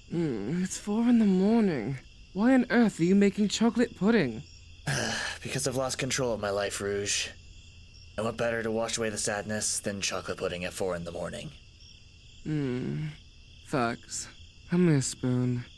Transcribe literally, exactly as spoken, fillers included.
Hmm, it's four in the morning. Why on earth are you making chocolate pudding? Because I've lost control of my life, Rouge. And what better to wash away the sadness than chocolate pudding at four in the morning? Hmm. Thanks. Hand me a spoon.